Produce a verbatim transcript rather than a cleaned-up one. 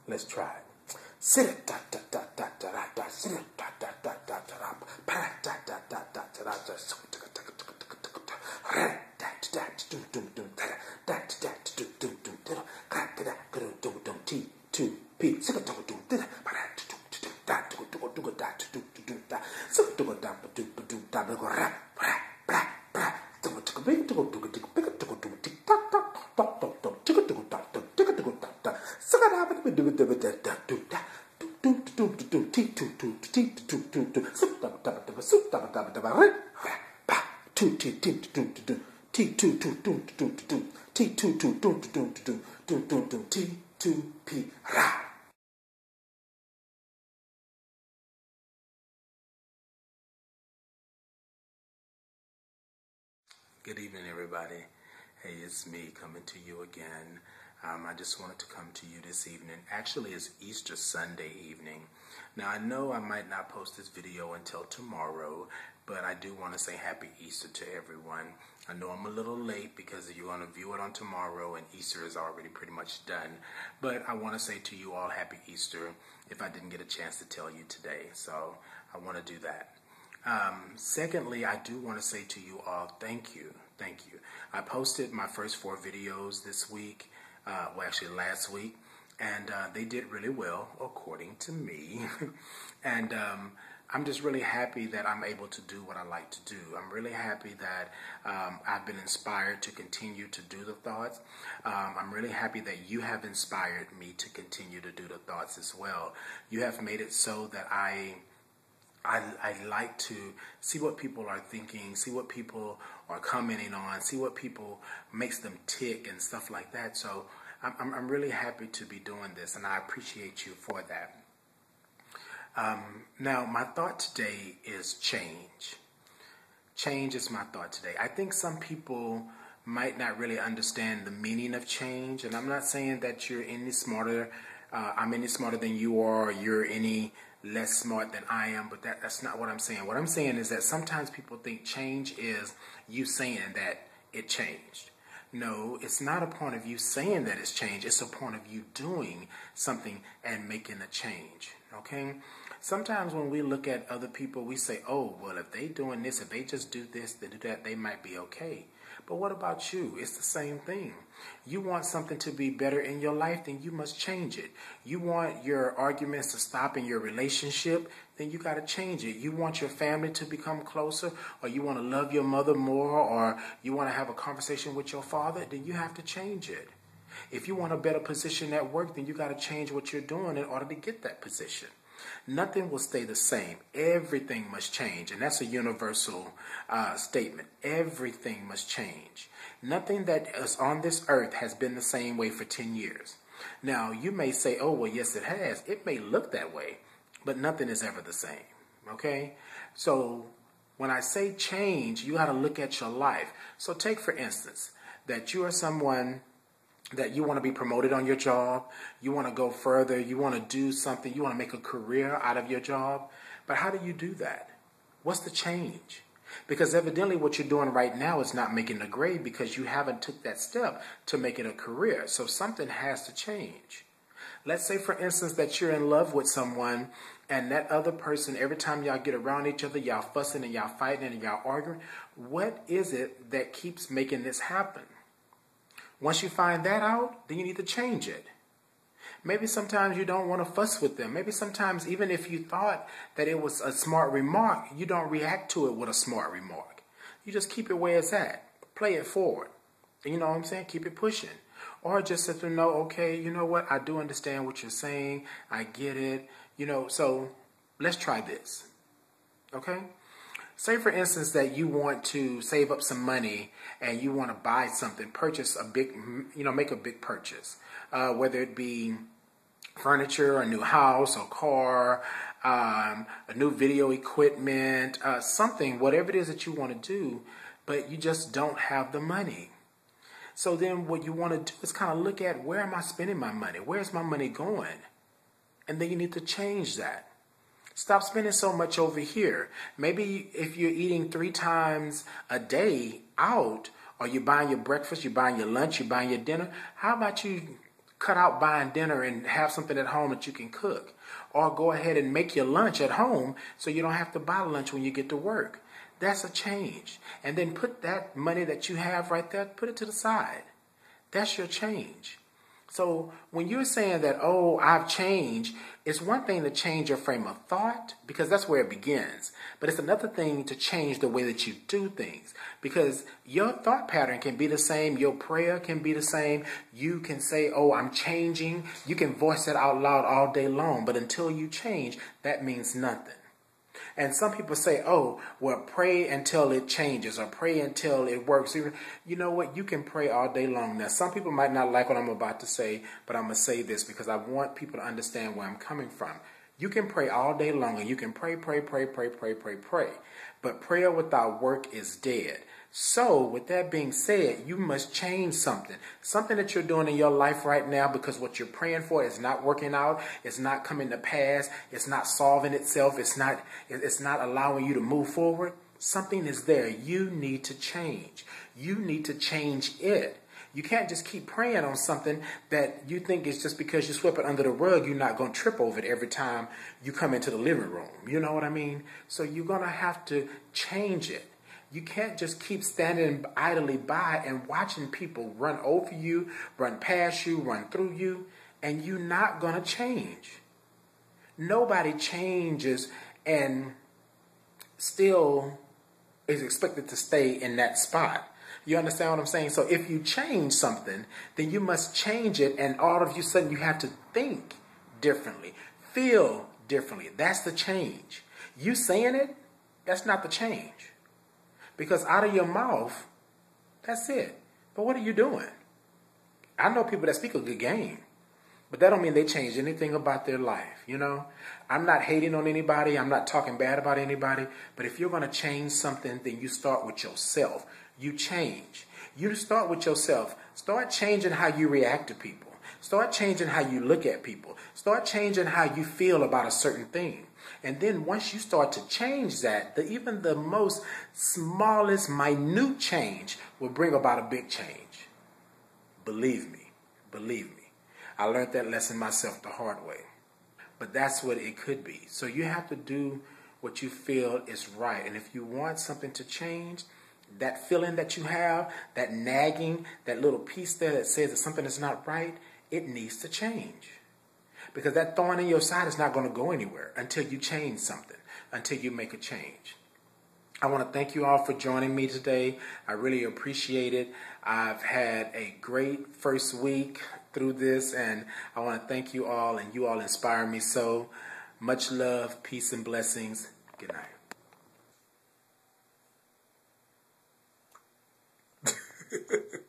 Let's try it. Sit it da da da da da da da. Sit it da da da da da da. Pa da da da da da da da. Ra da da dum dum dum da da da dum dum dum da. Ka da da dum dum T two P. Sit it dum dum da. Pa da dum dum da dum dum dum da dum dum da. Sit dum da dum dum da da. Ra ra ra ra. Dum dum big dum dum dum big dum dum tick tock tock tock tock tock tick dum tock tock tick dum tock tock. Sakada ba do do do da da do da. Do do do do T two two T two two two. Sit da da da sit da da da ra ra. Two T T two two T two two two two two T two two two two two two two two T two P ra. Good evening, everybody. Hey, it's me coming to you again. Um, I just wanted to come to you this evening. Actually, it's Easter Sunday evening. Now, I know I might not post this video until tomorrow, but I do want to say Happy Easter to everyone. I know I'm a little late because you're going to view it on tomorrow and Easter is already pretty much done. But I want to say to you all Happy Easter if I didn't get a chance to tell you today. So I want to do that. Um, secondly, I do want to say to you all, thank you, thank you. I posted my first four videos this week, uh, well actually last week, and uh, they did really well according to me. and um, I'm just really happy that I'm able to do what I like to do. I'm really happy that um, I've been inspired to continue to do the thoughts. Um, I'm really happy that you have inspired me to continue to do the thoughts as well. You have made it so that I I, I like to see what people are thinking, see what people are commenting on, see what people makes them tick and stuff like that. So I'm, I'm really happy to be doing this, and I appreciate you for that. Um, now, my thought today is change. Change is my thought today. I think some people might not really understand the meaning of change, and I'm not saying that you're any smarter, uh, I'm any smarter than you are, or you're any less smart than I am, but that, that's not what I'm saying. What I'm saying is that sometimes people think change is you saying that it changed. No, it's not a point of you saying that it's changed. It's a point of you doing something and making a change, okay? Sometimes when we look at other people, we say, oh, well, if they doing this, if they just do this, they do that, they might be okay. But what about you? It's the same thing. You want something to be better in your life, then you must change it. You want your arguments to stop in your relationship, then you got to change it. You want your family to become closer, or you want to love your mother more, or you want to have a conversation with your father, then you have to change it. If you want a better position at work, then you got to change what you're doing in order to get that position. Nothing will stay the same. Everything must change. And that's a universal uh, statement. Everything must change. Nothing that is on this earth has been the same way for ten years. Now, you may say, oh, well, yes, it has. It may look that way, but nothing is ever the same. Okay? So when I say change, you got to look at your life. So take, for instance, that you are someone that you want to be promoted on your job, you want to go further, you want to do something, you want to make a career out of your job. But how do you do that? What's the change? Because evidently what you're doing right now is not making the grade because you haven't took that step to make it a career. So something has to change. Let's say, for instance, that you're in love with someone and that other person, every time y'all get around each other, y'all fussing and y'all fighting and y'all arguing. What is it that keeps making this happen? Once you find that out, then you need to change it. Maybe sometimes you don't want to fuss with them. Maybe sometimes even if you thought that it was a smart remark, you don't react to it with a smart remark. You just keep it where it's at. Play it forward. You know what I'm saying? Keep it pushing. Or just sit there and know, okay, you know what? I do understand what you're saying. I get it. You know, so let's try this. Okay? Say, for instance, that you want to save up some money and you want to buy something, purchase a big, you know, make a big purchase, uh, whether it be furniture, a new house, a car, um, a new video equipment, uh, something, whatever it is that you want to do, but you just don't have the money. So then what you want to do is kind of look at, where am I spending my money? Where's my money going? And then you need to change that. Stop spending so much over here. Maybe if you're eating three times a day out, or you're buying your breakfast, you're buying your lunch, you're buying your dinner, how about you cut out buying dinner and have something at home that you can cook. Or go ahead and make your lunch at home so you don't have to buy lunch when you get to work. That's a change. And then put that money that you have right there, put it to the side. That's your change. So when you're saying that, oh, I've changed, it's one thing to change your frame of thought, because that's where it begins. But it's another thing to change the way that you do things, because your thought pattern can be the same. Your prayer can be the same. You can say, oh, I'm changing. You can voice it out loud all day long. But until you change, that means nothing. And some people say, oh, well, pray until it changes or pray until it works. You know what? You can pray all day long. Now, some people might not like what I'm about to say, but I'm going to say this because I want people to understand where I'm coming from. You can pray all day long, and you can pray, pray, pray, pray, pray, pray, pray. But prayer without work is dead. So with that being said, you must change something. Something that you're doing in your life right now, because what you're praying for is not working out. It's not coming to pass. It's not solving itself. It's not, it's not allowing you to move forward. Something is there. You need to change. You need to change it. You can't just keep praying on something that you think is just because you sweep it under the rug, you're not going to trip over it every time you come into the living room. You know what I mean? So you're going to have to change it. You can't just keep standing idly by and watching people run over you, run past you, run through you, and you're not going to change. Nobody changes and still is expected to stay in that spot. You understand what I'm saying? So if you change something, then you must change it, and all of you sudden you have to think differently, feel differently. That's the change. You saying it, that's not the change. Because out of your mouth, that's it. But what are you doing? I know people that speak a good game, but that don't mean they change anything about their life, you know? I'm not hating on anybody. I'm not talking bad about anybody. But if you're going to change something, then you start with yourself. You change. You start with yourself. Start changing how you react to people. Start changing how you look at people. Start changing how you feel about a certain thing. And then once you start to change that, the, even the most smallest, minute change will bring about a big change. Believe me. Believe me. I learned that lesson myself the hard way. But that's what it could be. So you have to do what you feel is right. And if you want something to change, that feeling that you have, that nagging, that little piece there that says that something is not right, it needs to change. Because that thorn in your side is not going to go anywhere until you change something, until you make a change. I want to thank you all for joining me today. I really appreciate it. I've had a great first week through this, and I want to thank you all, and you all inspire me so. Much love, peace, and blessings. Good night.